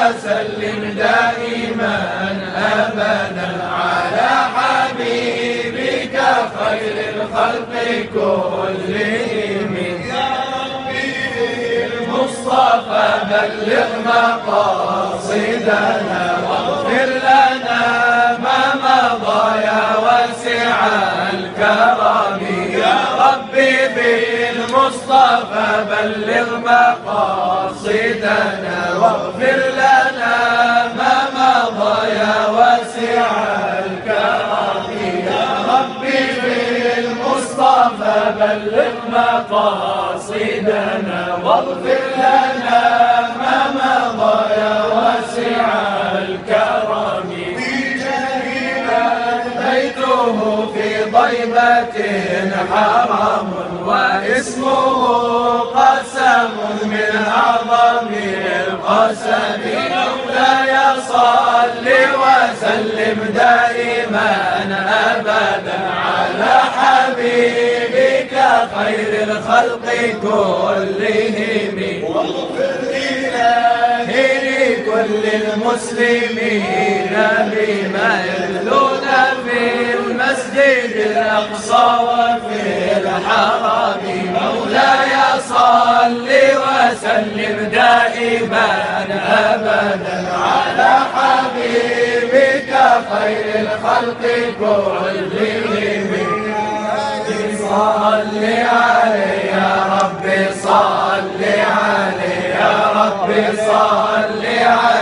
وسلم دائما أبدا على حبيبك خير الخلق كلهم. يا ربي المصطفى بلغ مقاصدنا واغفر لنا ما مضى يا واسع الكرم. يا ربي بالمصطفى بلغ مقاصدنا واغفر لنا ما مضى يا واسع الكرم. يا ربي بالمصطفى بلغ مقاصدنا واغفر لنا ما مضى يا واسع الكرم. بيته في ضيبة حرام واسمه قسم من أعظم القسم. مولاي صل وسلم دائما أبدا على حبيبك خير الخلق كلهم. واغفر إلهي لكل المسلمين بما يتلون في المسجد الأقصى وفي الحرم. مولاي صل وسلم دائما أبدا على حبيبك خير الخلق كلهم. صل عليه يا ربي صل عليه يا ربي صل عليه